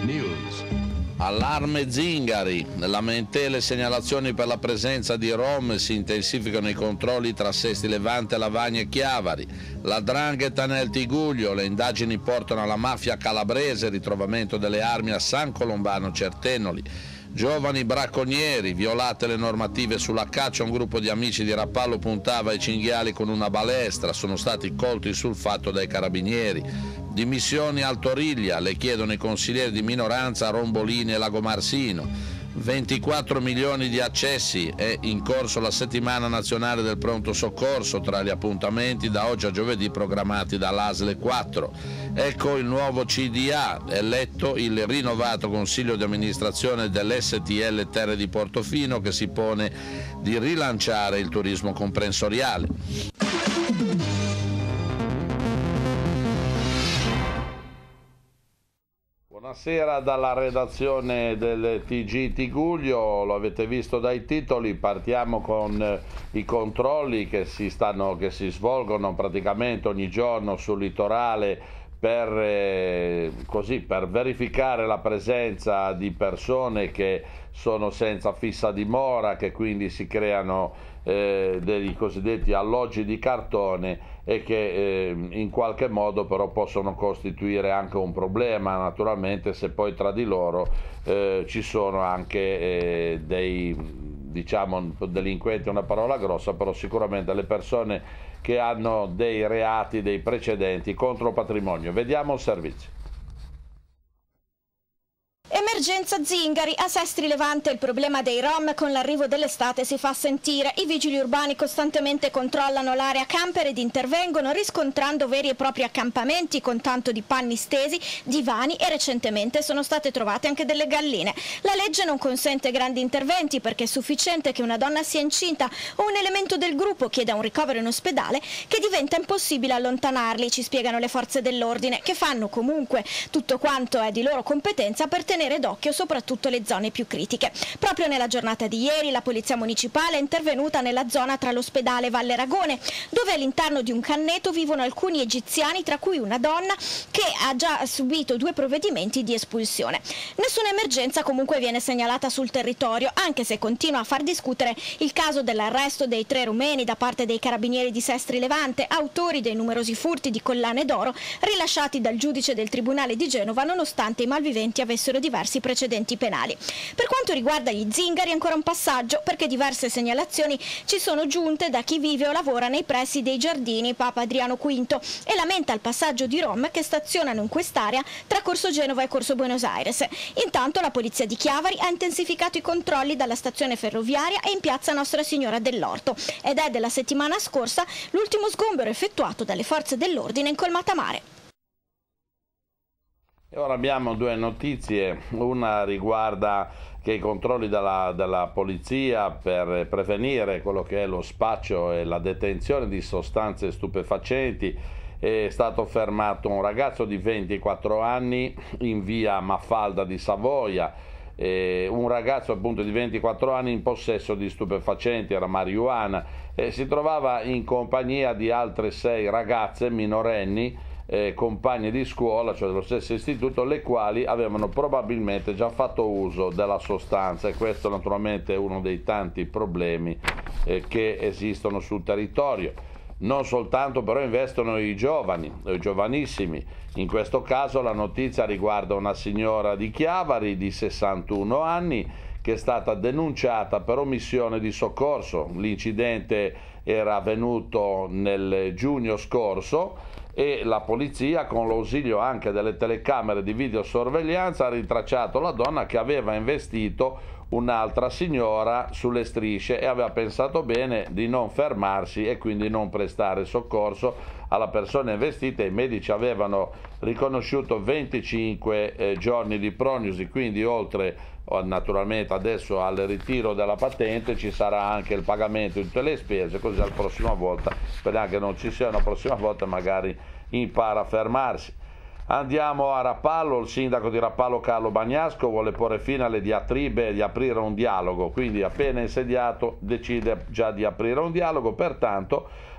News. Allarme Zingari, lamentele segnalazioni per la presenza di rom, si intensificano i controlli tra Sesti Levante, Lavagna e Chiavari. La 'ndrangheta nel Tiguglio, le indagini portano alla mafia calabrese, ritrovamento delle armi a San Colombano Certenoli. Giovani bracconieri, violate le normative sulla caccia, un gruppo di amici di Rapallo puntava ai cinghiali con una balestra, sono stati colti sul fatto dai carabinieri. Dimissioni al Toriglia, le chiedono i consiglieri di minoranza Rombolini e Lagomarsino. 24 milioni di accessi, è in corso la settimana nazionale del pronto soccorso, tra gli appuntamenti da oggi a giovedì programmati dall'ASL 4. Ecco il nuovo CDA, eletto il rinnovato consiglio di amministrazione dell'STL Terre di Portofino, che si pone di rilanciare il turismo comprensoriale. Buonasera dalla redazione del TG Tiguglio, lo avete visto dai titoli, partiamo con i controlli che si svolgono praticamente ogni giorno sul litorale per verificare la presenza di persone che sono senza fissa dimora, che quindi si creano dei cosiddetti alloggi di cartone e che in qualche modo però possono costituire anche un problema, naturalmente, se poi tra di loro ci sono anche dei, diciamo, delinquenti è una parola grossa, però sicuramente le persone che hanno dei reati, dei precedenti contro il patrimonio. Vediamo il servizio. Emergenza Zingari, a Sestri Levante il problema dei rom con l'arrivo dell'estate si fa sentire. I vigili urbani costantemente controllano l'area camper ed intervengono riscontrando veri e propri accampamenti con tanto di panni stesi, divani e recentemente sono state trovate anche delle galline. La legge non consente grandi interventi perché è sufficiente che una donna sia incinta o un elemento del gruppo chieda un ricovero in ospedale che diventa impossibile allontanarli, ci spiegano le forze dell'ordine, che fanno comunque tutto quanto è di loro competenza per tenere d'occhio soprattutto le zone più critiche. Proprio nella giornata di ieri la Polizia Municipale è intervenuta nella zona tra l'ospedale Valle Ragone, dove all'interno di un canneto vivono alcuni egiziani, tra cui una donna che ha già subito 2 provvedimenti di espulsione. Nessuna emergenza comunque viene segnalata sul territorio, anche se continua a far discutere il caso dell'arresto dei 3 rumeni da parte dei carabinieri di Sestri Levante, autori dei numerosi furti di collane d'oro rilasciati dal giudice del Tribunale di Genova, nonostante i malviventi avessero diversi precedenti penali. Per quanto riguarda gli zingari ancora un passaggio, perché diverse segnalazioni ci sono giunte da chi vive o lavora nei pressi dei giardini Papa Adriano V e lamenta il passaggio di rom che stazionano in quest'area tra Corso Genova e Corso Buenos Aires. Intanto la polizia di Chiavari ha intensificato i controlli dalla stazione ferroviaria e in piazza Nostra Signora dell'Orto ed è della settimana scorsa l'ultimo sgombero effettuato dalle forze dell'ordine in Colmata Mare. E ora abbiamo 2 notizie, una riguarda che i controlli della polizia per prevenire quello che è lo spaccio e la detenzione di sostanze stupefacenti. È stato fermato un ragazzo di 24 anni in via Mafalda di Savoia, un ragazzo appunto di 24 anni in possesso di stupefacenti, era marijuana, si trovava in compagnia di altre 6 ragazze minorenni, compagne di scuola, cioè dello stesso istituto, le quali avevano probabilmente già fatto uso della sostanza, e questo naturalmente è uno dei tanti problemi che esistono sul territorio. Non soltanto però investono i giovani, i giovanissimi. In questo caso la notizia riguarda una signora di Chiavari di 61 anni che è stata denunciata per omissione di soccorso. L'incidente era avvenuto nel giugno scorso e la polizia, con l'ausilio anche delle telecamere di videosorveglianza, ha rintracciato la donna che aveva investito un'altra signora sulle strisce e aveva pensato bene di non fermarsi e quindi non prestare soccorso alla persona investita. I medici avevano riconosciuto 25 giorni di prognosi, quindi oltre naturalmente adesso al ritiro della patente ci sarà anche il pagamento di tutte le spese, così la prossima volta, speriamo che non ci sia una prossima volta, magari impara a fermarsi. Andiamo a Rapallo, il sindaco di Rapallo Carlo Bagnasco vuole porre fine alle diatribe e di aprire un dialogo, quindi appena insediato decide già di aprire un dialogo, pertanto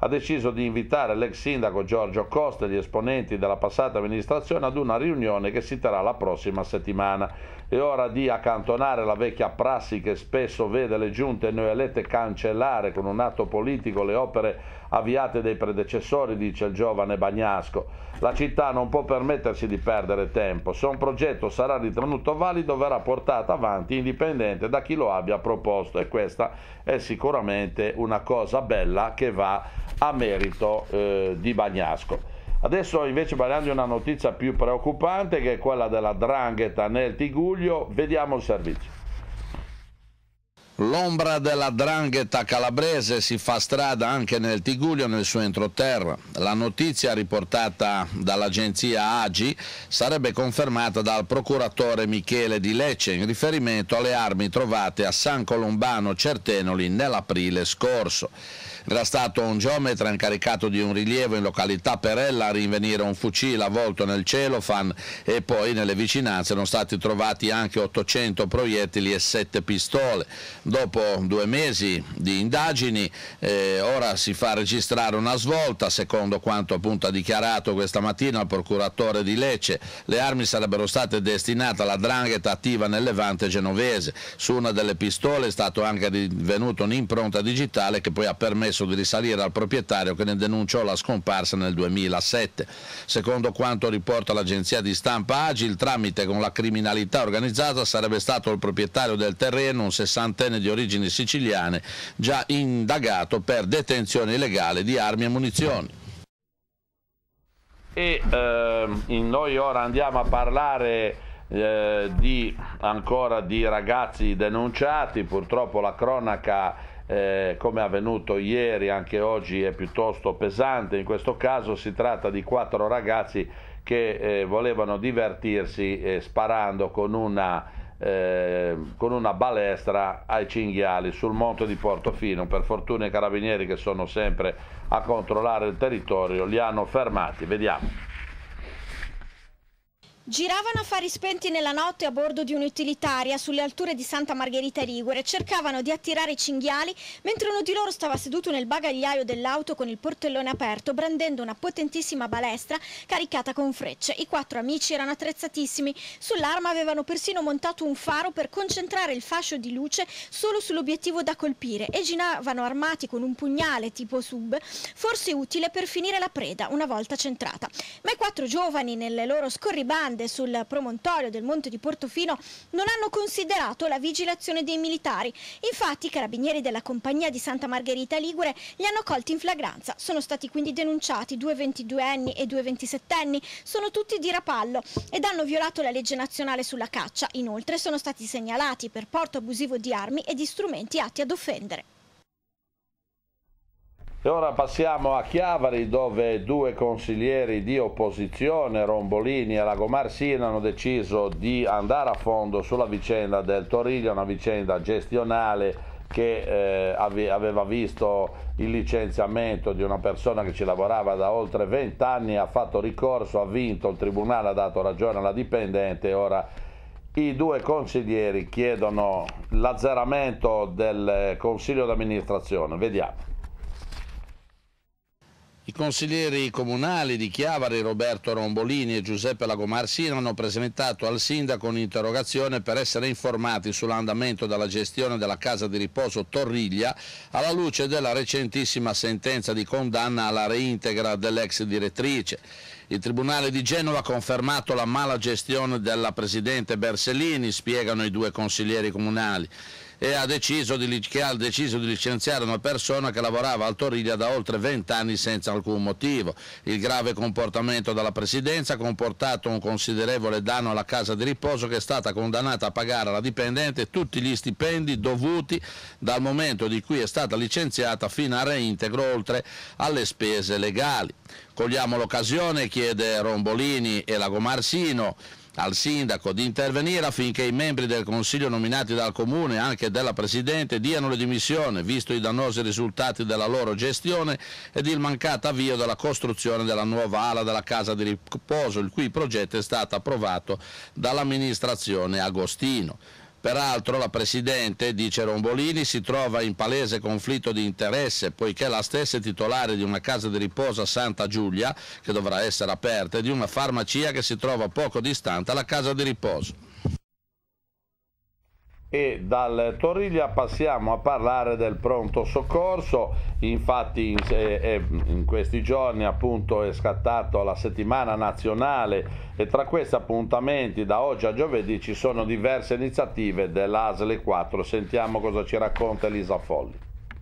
ha deciso di invitare l'ex sindaco Giorgio Costa e gli esponenti della passata amministrazione ad una riunione che si terrà la prossima settimana. È ora di accantonare la vecchia prassi che spesso vede le giunte neoelette cancellare con un atto politico le opere avviate dai predecessori, dice il giovane Bagnasco. La città non può permettersi di perdere tempo. Se un progetto sarà ritenuto valido, verrà portato avanti indipendente da chi lo abbia proposto, e questa è sicuramente una cosa bella che va a merito di Bagnasco. Adesso invece parliamo di una notizia più preoccupante, che è quella della 'ndrangheta nel Tiguglio. Vediamo il servizio. L'ombra della 'ndrangheta calabrese si fa strada anche nel Tiguglio, nel suo entroterra. La notizia riportata dall'agenzia AGI sarebbe confermata dal procuratore Michele Di Lecce in riferimento alle armi trovate a San Colombano Certenoli nell'aprile scorso. Era stato un geometra incaricato di un rilievo in località Perella a rinvenire un fucile avvolto nel celofan, e poi nelle vicinanze erano stati trovati anche 800 proiettili e 7 pistole. Dopo 2 mesi di indagini ora si fa registrare una svolta. Secondo quanto appunto ha dichiarato questa mattina il procuratore Di Lecce, le armi sarebbero state destinate alla 'ndrangheta attiva nel Levante genovese. Su una delle pistole è stato anche rinvenuto un'impronta digitale che poi ha permesso di risalire al proprietario, che ne denunciò la scomparsa nel 2007. Secondo quanto riporta l'agenzia di stampa AGI, il tramite con la criminalità organizzata sarebbe stato il proprietario del terreno, un 60enne di origini siciliane, già indagato per detenzione illegale di armi e munizioni. E noi ora andiamo a parlare ancora di ragazzi denunciati. Purtroppo la cronaca, come è avvenuto ieri, anche oggi è piuttosto pesante. In questo caso si tratta di 4 ragazzi che volevano divertirsi sparando con una balestra ai cinghiali sul monte di Portofino. Per fortuna i carabinieri, che sono sempre a controllare il territorio, li hanno fermati. Vediamo. Giravano a fari spenti nella notte a bordo di un'utilitaria sulle alture di Santa Margherita Ligure e cercavano di attirare i cinghiali, mentre uno di loro stava seduto nel bagagliaio dell'auto con il portellone aperto, brandendo una potentissima balestra caricata con frecce. I 4 amici erano attrezzatissimi. Sull'arma avevano persino montato un faro per concentrare il fascio di luce solo sull'obiettivo da colpire, e giravano armati con un pugnale tipo sub, forse utile per finire la preda una volta centrata. Ma i 4 giovani, nelle loro scorribande sul promontorio del monte di Portofino, non hanno considerato la vigilazione dei militari. Infatti i carabinieri della compagnia di Santa Margherita Ligure li hanno colti in flagranza. Sono stati quindi denunciati 2 22enni e 2 27enni, sono tutti di Rapallo, ed hanno violato la legge nazionale sulla caccia. Inoltre sono stati segnalati per porto abusivo di armi e di strumenti atti ad offendere. E ora passiamo a Chiavari, dove 2 consiglieri di opposizione, Rombolini e Lagomarsino, hanno deciso di andare a fondo sulla vicenda del Toriglio, una vicenda gestionale che aveva visto il licenziamento di una persona che ci lavorava da oltre 20 anni, ha fatto ricorso, ha vinto, il tribunale ha dato ragione alla dipendente, e ora i 2 consiglieri chiedono l'azzeramento del consiglio d'amministrazione. Vediamo. I consiglieri comunali di Chiavari, Roberto Rombolini e Giuseppe Lagomarsino, hanno presentato al sindaco un'interrogazione per essere informati sull'andamento della gestione della casa di riposo Torriglia, alla luce della recentissima sentenza di condanna alla reintegra dell'ex direttrice. Il Tribunale di Genova ha confermato la mala gestione della presidente Bersellini, spiegano i 2 consiglieri comunali, e ha deciso di licenziare una persona che lavorava al Torriglia da oltre 20 anni senza alcun motivo. Il grave comportamento della presidenza ha comportato un considerevole danno alla casa di riposo, che è stata condannata a pagare alla dipendente tutti gli stipendi dovuti dal momento di cui è stata licenziata fino al reintegro, oltre alle spese legali. Cogliamo l'occasione, chiede Rombolini e Lagomarsino, al sindaco di intervenire affinché i membri del consiglio nominati dal comune, anche della presidente, diano le dimissioni, visto i dannosi risultati della loro gestione ed il mancato avvio della costruzione della nuova ala della casa di riposo, il cui progetto è stato approvato dall'amministrazione Agostino. Peraltro la Presidente, dice Rombolini, si trova in palese conflitto di interesse poiché la stessa è titolare di una casa di riposo a Santa Giulia, che dovrà essere aperta, e di una farmacia che si trova poco distante dalla casa di riposo. E dal Toriglia passiamo a parlare del pronto soccorso. Infatti in questi giorni appunto è scattata la settimana nazionale e tra questi appuntamenti da oggi a giovedì ci sono diverse iniziative dell'ASL 4. Sentiamo cosa ci racconta Elisa Folli.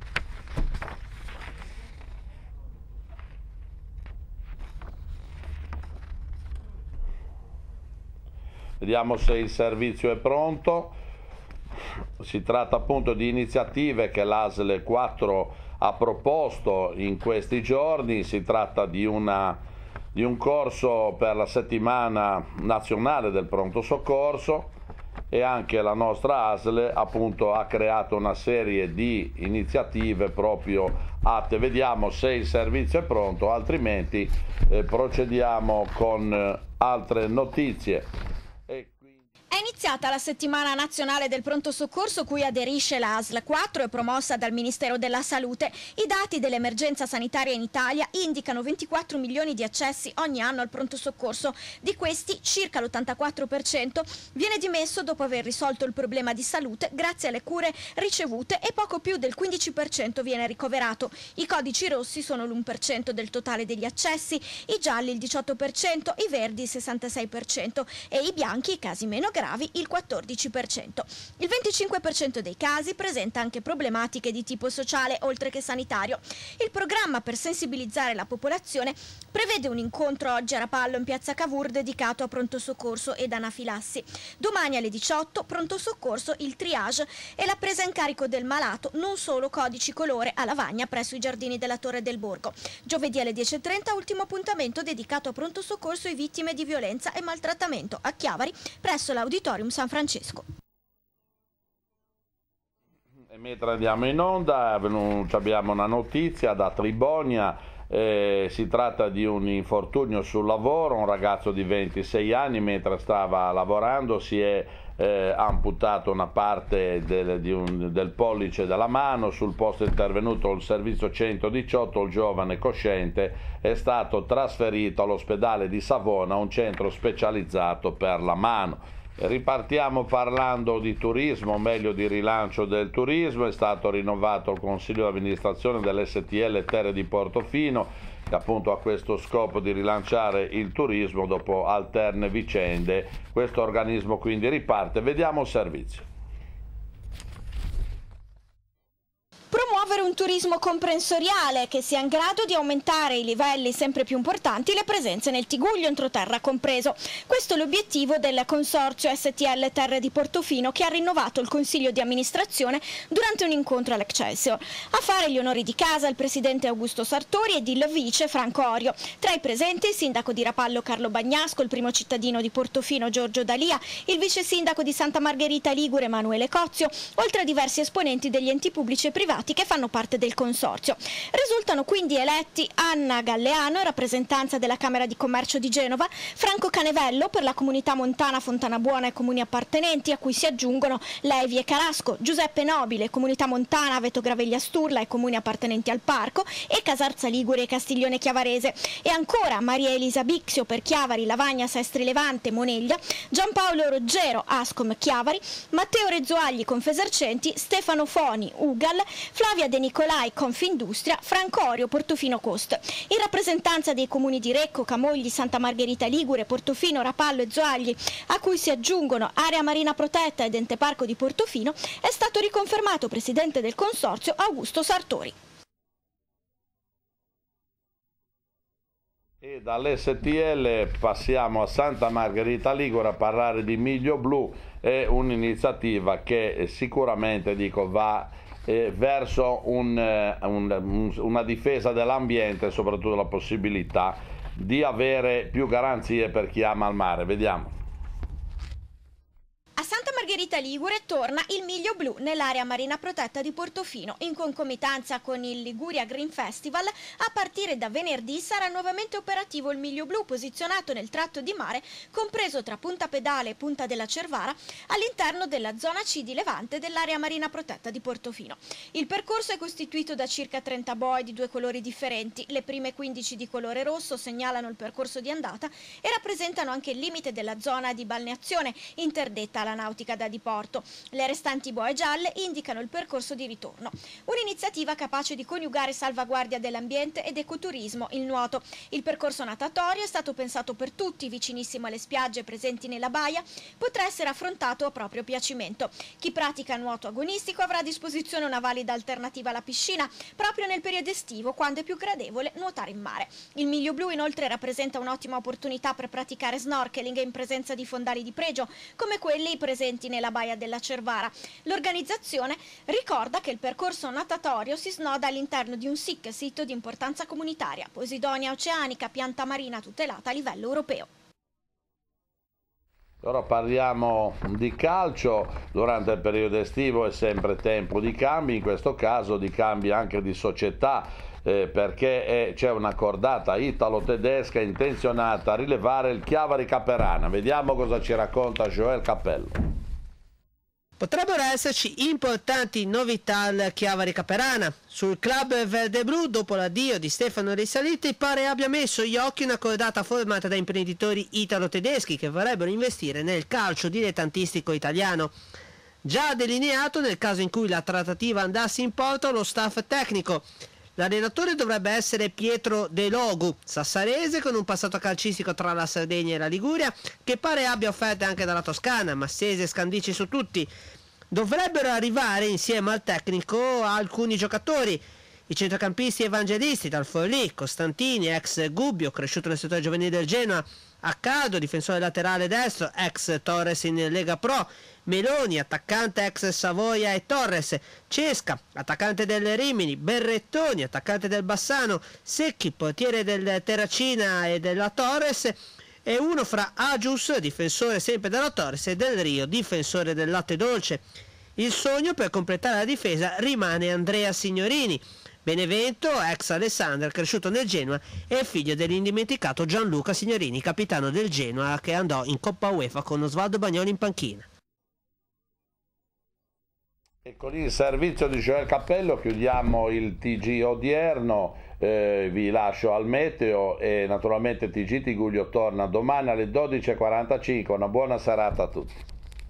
Vediamo se il servizio è pronto. Si tratta appunto di iniziative che l'ASL 4 ha proposto in questi giorni. Si tratta di un corso per la settimana nazionale del pronto soccorso e anche la nostra ASL appunto ha creato una serie di iniziative proprio atte. Vediamo se il servizio è pronto, altrimenti procediamo con altre notizie. È iniziata la settimana nazionale del pronto soccorso cui aderisce la ASL 4 e promossa dal Ministero della Salute. I dati dell'emergenza sanitaria in Italia indicano 24 milioni di accessi ogni anno al pronto soccorso. Di questi circa l'84% viene dimesso dopo aver risolto il problema di salute grazie alle cure ricevute e poco più del 15% viene ricoverato. I codici rossi sono l'1% del totale degli accessi, i gialli il 18%, i verdi il 66% e i bianchi, i casi meno gravi, il 14%. Il 25% dei casi presenta anche problematiche di tipo sociale oltre che sanitario. Il programma per sensibilizzare la popolazione prevede un incontro oggi a Rapallo in piazza Cavour dedicato a pronto soccorso ed anafilassi. Domani alle 18 pronto soccorso, il triage e la presa in carico del malato, non solo codici colore a Lavagna presso i giardini della Torre del Borgo. Giovedì alle 10:30 ultimo appuntamento dedicato a pronto soccorso e vittime di violenza e maltrattamento a Chiavari presso l'Auditorium San Francesco. E mentre andiamo in onda abbiamo una notizia da Tribonia. Si tratta di un infortunio sul lavoro. Un ragazzo di 26 anni mentre stava lavorando si è amputato una parte del pollice della mano. Sul posto è intervenuto il servizio 118. Il giovane cosciente è stato trasferito all'ospedale di Savona, un centro specializzato per la mano. Ripartiamo parlando di turismo, o meglio di rilancio del turismo. È stato rinnovato il consiglio di amministrazione dell'STL Terre di Portofino, che appunto ha questo scopo di rilanciare il turismo dopo alterne vicende. Questo organismo quindi riparte. Vediamo il servizio. Promuovere un turismo comprensoriale che sia in grado di aumentare i livelli sempre più importanti, le presenze nel Tiguglio entroterra compreso. Questo è l'obiettivo del consorzio STL Terre di Portofino, che ha rinnovato il consiglio di amministrazione durante un incontro all'Excelsior. A fare gli onori di casa il presidente Augusto Sartori ed il vice Franco Orio. Tra i presenti il sindaco di Rapallo Carlo Bagnasco, il primo cittadino di Portofino Giorgio Dalia, il vice sindaco di Santa Margherita Ligure Emanuele Cozio, oltre a diversi esponenti degli enti pubblici e privati che fanno parte del consorzio. Risultano quindi eletti Anna Galleano, rappresentanza della Camera di Commercio di Genova, Franco Canevello per la comunità montana Fontana Buona e comuni appartenenti, a cui si aggiungono Levi e Carasco, Giuseppe Nobile, comunità montana Veto Graveglia Sturla e comuni appartenenti al parco, e Casarza Ligure e Castiglione Chiavarese. E ancora Maria Elisa Bixio per Chiavari, Lavagna, Sestri Levante, Moneglia, Giampaolo Roggero, Ascom Chiavari, Matteo Rezzuagli, Confesercenti, Stefano Foni, Ugal, Flavia De Nicolai, Confindustria, Franco Orio, Portofino Coast. In rappresentanza dei comuni di Recco, Camogli, Santa Margherita Ligure, Portofino, Rapallo e Zoagli, a cui si aggiungono Area Marina Protetta ed Ente Parco di Portofino, è stato riconfermato presidente del consorzio Augusto Sartori. E dall'STL passiamo a Santa Margherita Ligure a parlare di Miglio Blu. È un'iniziativa che sicuramente va verso una difesa dell'ambiente e soprattutto la possibilità di avere più garanzie per chi ama il mare. Vediamo. A Santa Margherita Ligure torna il miglio blu nell'area marina protetta di Portofino. In concomitanza con il Liguria Green Festival, a partire da venerdì sarà nuovamente operativo il miglio blu posizionato nel tratto di mare compreso tra Punta Pedale e Punta della Cervara all'interno della zona C di Levante dell'area marina protetta di Portofino. Il percorso è costituito da circa 30 boe di 2 colori differenti. Le prime 15 di colore rosso segnalano il percorso di andata e rappresentano anche il limite della zona di balneazione interdetta alla nautica da diporto. Le restanti boe gialle indicano il percorso di ritorno. Un'iniziativa capace di coniugare salvaguardia dell'ambiente ed ecoturismo, il nuoto. Il percorso natatorio è stato pensato per tutti, vicinissimo alle spiagge presenti nella baia, potrà essere affrontato a proprio piacimento. Chi pratica nuoto agonistico avrà a disposizione una valida alternativa alla piscina, proprio nel periodo estivo, quando è più gradevole nuotare in mare. Il miglio blu inoltre rappresenta un'ottima opportunità per praticare snorkeling in presenza di fondali di pregio, come quelli presenti nella baia della Cervara. L'organizzazione ricorda che il percorso natatorio si snoda all'interno di un SIC, sito di importanza comunitaria, Posidonia oceanica, pianta marina tutelata a livello europeo. Ora parliamo di calcio. Durante il periodo estivo è sempre tempo di cambi, in questo caso di cambi anche di società, perché c'è una cordata italo-tedesca intenzionata a rilevare il Chiavari Caperana. Vediamo cosa ci racconta Joel Cappello. Potrebbero esserci importanti novità al Chiavari Caperana. Sul club verde-blu, dopo l'addio di Stefano Risaliti, pare abbia messo gli occhi una cordata formata da imprenditori italo-tedeschi che vorrebbero investire nel calcio dilettantistico italiano. Già delineato nel caso in cui la trattativa andasse in porto lo staff tecnico. L'allenatore dovrebbe essere Pietro De Logu, sassarese con un passato calcistico tra la Sardegna e la Liguria, che pare abbia offerte anche dalla Toscana, Massese e Scandicci su tutti. Dovrebbero arrivare insieme al tecnico alcuni giocatori, i centrocampisti evangelisti dal Forlì, Costantini, ex Gubbio, cresciuto nel settore giovanile del Genoa, Accardo, difensore laterale destro, ex Torres in Lega Pro, Meloni, attaccante ex Savoia e Torres, Cesca, attaccante del Rimini, Berrettoni, attaccante del Bassano, Secchi, portiere del Terracina e della Torres, e uno fra Agius, difensore sempre della Torres, e Del Rio, difensore del Latte Dolce. Il sogno per completare la difesa rimane Andrea Signorini, Benevento, ex Alessandria, cresciuto nel Genoa, e figlio dell'indimenticato Gianluca Signorini, capitano del Genoa, che andò in Coppa UEFA con Osvaldo Bagnoli in panchina. E con il servizio di Joel Cappello chiudiamo il TG odierno, vi lascio al meteo e naturalmente TG Tigullio torna domani alle 12:45, una buona serata a tutti.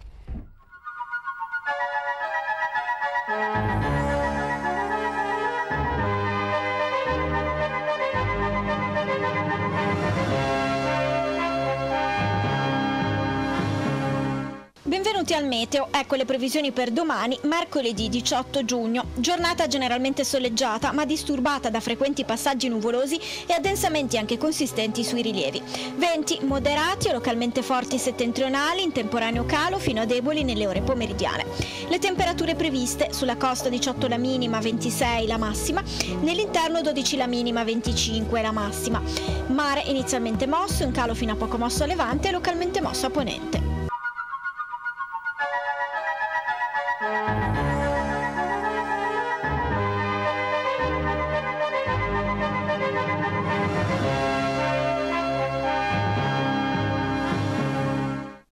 Benvenuti al meteo, ecco le previsioni per domani, mercoledì 18 giugno. Giornata generalmente soleggiata ma disturbata da frequenti passaggi nuvolosi e addensamenti anche consistenti sui rilievi. Venti moderati o localmente forti settentrionali, in temporaneo calo fino a deboli nelle ore pomeridiane. Le temperature previste: sulla costa 18 la minima, 26 la massima, nell'interno 12 la minima, 25 la massima. Mare inizialmente mosso, in calo fino a poco mosso a levante e localmente mosso a ponente.